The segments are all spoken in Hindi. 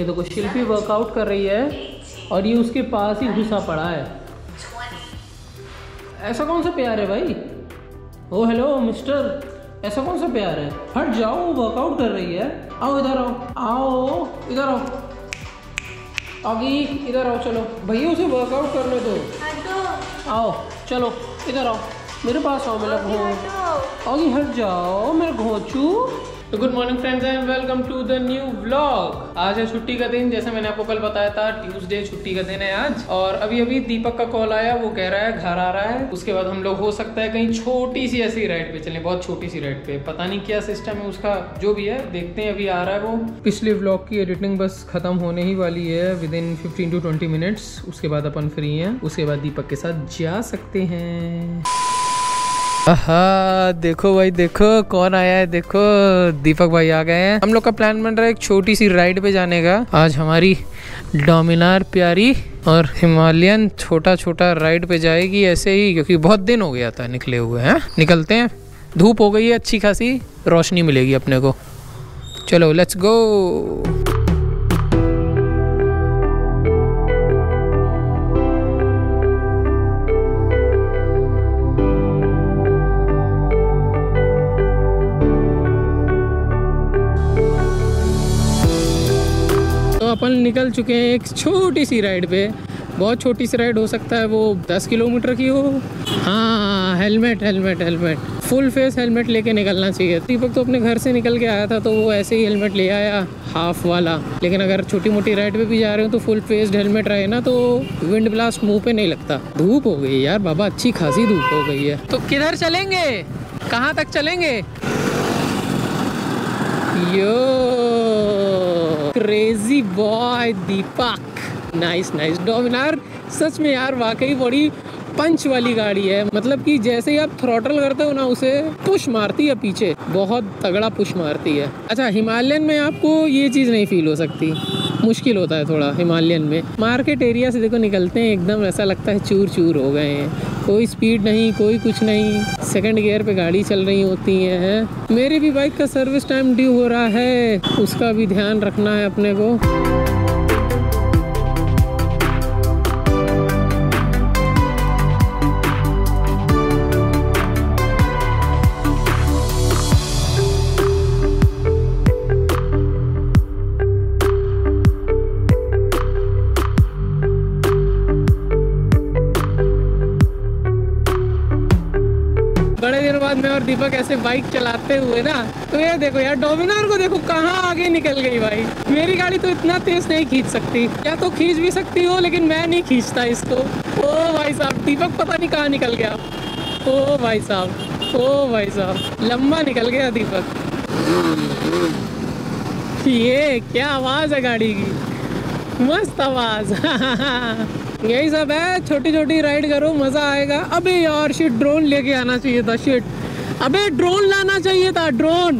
ये देखो शिल्पी वर्कआउट कर रही है और ये उसके पास ही घुसा पड़ा है। ऐसा कौन सा प्यार है भाई? ओ हेलो मिस्टर, ऐसा कौन सा प्यार है? हट जाओ, वर्कआउट कर रही है। आओ इधर आओ, आओ इधर आओ, आगी इधर आओ, चलो भैया उसे वर्कआउट करने दो। आओ चलो इधर आओ, मेरे पास आओ, मेरा घोंच। आगी हट जाओ, मेरा घोंचू। तो good morning friends and welcome to the new vlog. आज है छुट्टी का दिन, जैसे मैंने आपको कल बताया था, ट्यूसडे छुट्टी का दिन है आज। और अभी अभी दीपक का कॉल आया, वो कह रहा है घर आ रहा है। उसके बाद हम लोग हो सकता है कहीं छोटी सी ऐसी राइड पे चलें, बहुत छोटी सी राइड पे। पता नहीं क्या सिस्टम है उसका, जो भी है देखते हैं। अभी आ रहा है वो। पिछले व्लॉग की एडिटिंग बस खत्म होने ही वाली है विद इन 15 to 20 मिनट्स। उसके बाद अपन फ्री हैं, उसके बाद दीपक के साथ जा सकते हैं। आहा देखो भाई, देखो कौन आया है, देखो दीपक भाई आ गए हैं। हम लोग का प्लान बन रहा है एक छोटी सी राइड पे जाने का। आज हमारी डोमिनार प्यारी और हिमालयन छोटा छोटा राइड पे जाएगी ऐसे ही, क्योंकि बहुत दिन हो गया था निकले हुए हैं। निकलते हैं, धूप हो गई है, अच्छी खासी रोशनी मिलेगी अपने को। चलो लेट्स गो। अपन निकल चुके हैं एक छोटी सी राइड पे। बहुत छोटी सी राइड हो सकता है, वो 10 किलोमीटर की हो। हाँ, helmet helmet helmet, full face helmet लेके निकलना चाहिए। दीपक तो अपने घर से निकल के आया था तो वो ऐसे ही हेलमेट ले आया, हाफ वाला। लेकिन अगर छोटी मोटी राइड पे भी जा रहे हो तो फुल फेस्ड हेलमेट रहे ना, तो विंड ब्लास्ट मुंह पे नहीं लगता। धूप हो गई यार बाबा, अच्छी खासी धूप हो गई है। तो किधर चलेंगे, कहाँ तक चलेंगे? Yo crazy boy Deepak, nice nice. Dominar सच में यार वाकई बड़ी पंच वाली गाड़ी है। मतलब कि जैसे ही आप थ्रॉटल करते हो ना, उसे पुश मारती है पीछे, बहुत तगड़ा पुश मारती है। अच्छा, हिमालयन में आपको ये चीज़ नहीं फील हो सकती, मुश्किल होता है थोड़ा हिमालयन में। मार्केट एरिया से देखो निकलते हैं, एकदम ऐसा लगता है चूर चूर हो गए हैं। कोई स्पीड नहीं, कोई कुछ नहीं, सेकंड गियर पे गाड़ी चल रही होती है। मेरी भी बाइक का सर्विस टाइम ड्यू हो रहा है, उसका भी ध्यान रखना है अपने को। बड़े दिन बाद मैं और दीपक ऐसे बाइक चलाते हुए ना, तो ये देखो यार, डोमिनार को देखो कहाँ आगे निकल गई भाई। मेरी गाड़ी तो इतना तेज नहीं खींच सकती, या तो खींच भी सकती हो लेकिन मैं नहीं खींचता इसको। ओ भाई साहब, दीपक पता नहीं कहाँ निकल गया। ओ भाई साहब, ओ भाई साहब, लंबा निकल गया दीपक। ये क्या आवाज़ है गाड़ी की, मस्त आवाज़। यही सब है, छोटी छोटी राइड करो, मज़ा आएगा। अबे यार शिट, ड्रोन लेके आना चाहिए था। शिट, अबे ड्रोन लाना चाहिए था, ड्रोन।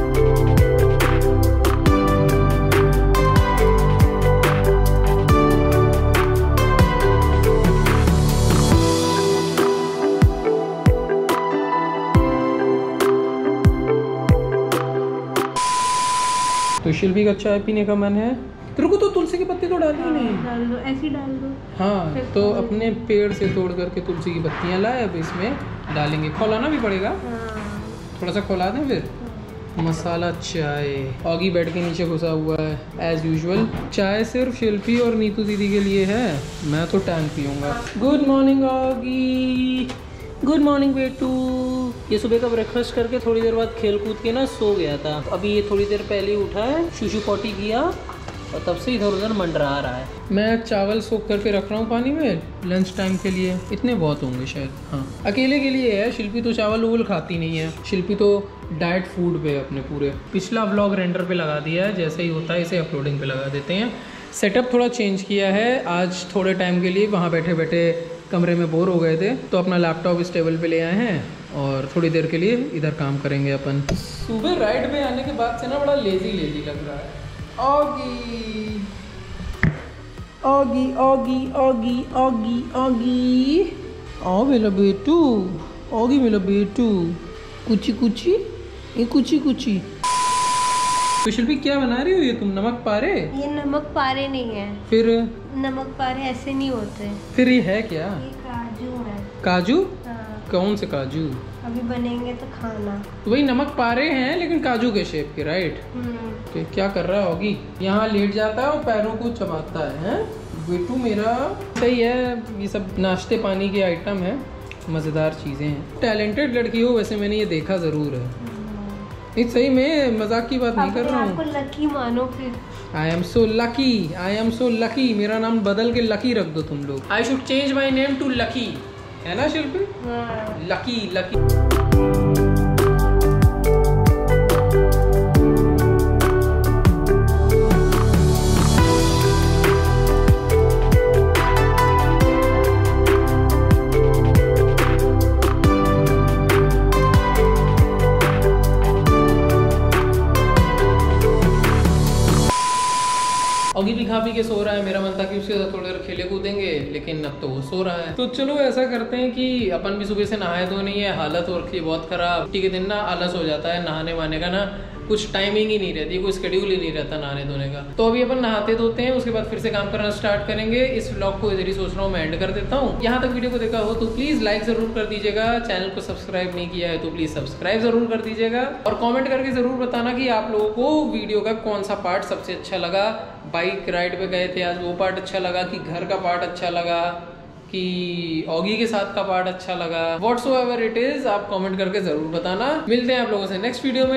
तो शिल्पी का चाय पीने का मन है। तेरे को तो तुलसी की पत्ती तो डालनी ही नहीं। डाल दो, ऐसी डाल दो। हाँ, तो अपने पेड़ से तोड़ करके तुलसी की पत्तियाँ लाए, अब इसमें डालेंगे। खौलाना भी पड़ेगा, थोड़ा सा खौला दें फिर। मसाला चाय। ऑगी बेड के नीचे घुसा हुआ है एज यूजुअल। चाय सिर्फ शिल्पी और नीतू दीदी के लिए है, मैं तो टैंक पीऊँगा। Good morning Oggy, good morning बेटू। ये सुबह का ब्रेकफास्ट करके थोड़ी देर बाद खेल कूद के ना सो गया था। अभी ये थोड़ी देर पहले ही उठा है, शूशू पॉटी किया और तब से इधर उधर मंडरा रहा है। मैं चावल सोख करके रख रहा हूँ पानी में लंच टाइम के लिए। इतने बहुत होंगे शायद। हाँ, अकेले के लिए है। शिल्पी तो चावल उवल खाती नहीं है। शिल्पी तो डाइट फूड पे अपने पूरे। पिछला व्लॉग रेंडर पे लगा दिया है, जैसे ही होता है इसे अपलोडिंग पे लगा देते हैं। सेटअप थोड़ा चेंज किया है आज थोड़े टाइम के लिए। वहाँ बैठे बैठे कमरे में बोर हो गए थे, तो अपना लैपटॉप इस टेबल पे ले आए हैं और थोड़ी देर के लिए इधर काम करेंगे अपन। सुबह राइड पे आने के बाद से ना बड़ा लेजी लेजी लग रहा है। Oggy Oggy Oggy Oggy Oggy Oggy, आओ मेरा बेटू, ऑगी मेरा बेटू। कुची कुची, ये कुची कुची। तो शिल्पी क्या बना रही हो ये तुम? नमक पारे? ये नमक पारे नहीं है। फिर? नमक पारे ऐसे नहीं होते। फिर ये है क्या? ये काजू है। काजू? हाँ। कौन से काजू? अभी बनेंगे तो खाना। तो वही नमक पारे हैं लेकिन काजू के शेप के, राइट? क्या कर रहा होगी? यहाँ लेट जाता है और पैरों को चबाता है बेटू मेरा। सही है, ये सब नाश्ते पानी के आइटम है, मजेदार चीजें हैं। टैलेंटेड लड़की हो वैसे, मैंने ये देखा जरूर है। नहीं सही में मजाक की बात नहीं कर रहा हूँ। लकी मानो फिर। I am so lucky, I am so lucky. मेरा नाम बदल के लकी रख दो तुम लोग। I should change my name to Lucky, है ना शिल्पी? Lucky lucky. ऑगी भी खा पी के सो रहा है। मेरा मन था कि उसके साथ थोड़ी देर खेले कूदेंगे, लेकिन अब तो वो सो रहा है। तो चलो ऐसा करते हैं कि अपन भी सुबह से नहाए तो नहीं है, हालत हो रखी है बहुत खराब। छुट्टी के दिन ना आलस हो जाता है, नहाने वाने का ना कुछ टाइमिंग ही नहीं रहती, कोई शेड्यूल ही नहीं रहता नहाने धोने का। तो अभी अपन नहाते धोते हैं, उसके बाद फिर से काम करना स्टार्ट करेंगे। इस व्लॉग को इधर ही सोच रहा हूँ मैं एंड कर देता हूँ। यहाँ तक वीडियो को देखा हो तो प्लीज लाइक जरूर कर दीजिएगा। चैनल को सब्सक्राइब नहीं किया है तो प्लीज सब्सक्राइब जरूर कर दीजिएगा, और कॉमेंट करके जरूर बताना कि आप लोगों को वीडियो का कौन सा पार्ट सबसे अच्छा लगा। बाइक राइड पे गए थे आज, वो पार्ट अच्छा लगा कि घर का पार्ट अच्छा लगा कि ऑगी के साथ का पार्ट अच्छा लगा। व्हाट्सोएवर इट इज, आप कमेंट करके जरूर बताना। मिलते हैं आप लोगों से नेक्स्ट वीडियो में। 'Till then, take care, stay safe, live today and love tomorrow. Bye.